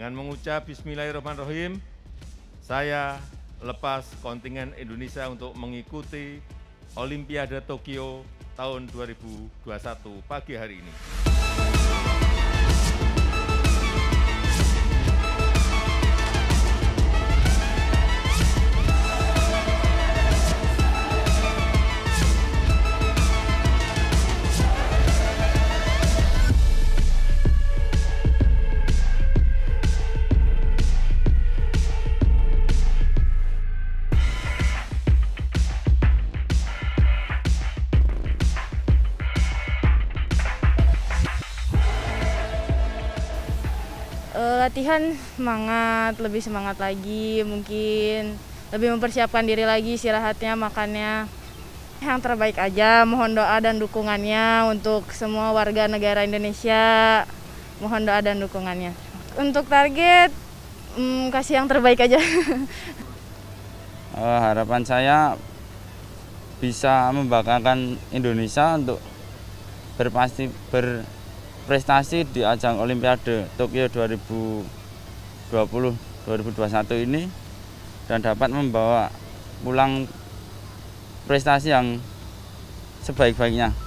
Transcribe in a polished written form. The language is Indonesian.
Dengan mengucap Bismillahirrahmanirrahim, saya lepas kontingen Indonesia untuk mengikuti Olimpiade Tokyo tahun 2021 pagi hari ini. Latihan semangat, lebih semangat lagi, mungkin lebih mempersiapkan diri lagi, istirahatnya, makannya. Yang terbaik aja, mohon doa dan dukungannya untuk semua warga negara Indonesia. Mohon doa dan dukungannya. Untuk target, kasih yang terbaik aja. Harapan saya bisa membanggakan Indonesia untuk berprestasi di ajang Olimpiade Tokyo 2021 ini dan dapat membawa pulang prestasi yang sebaik-baiknya.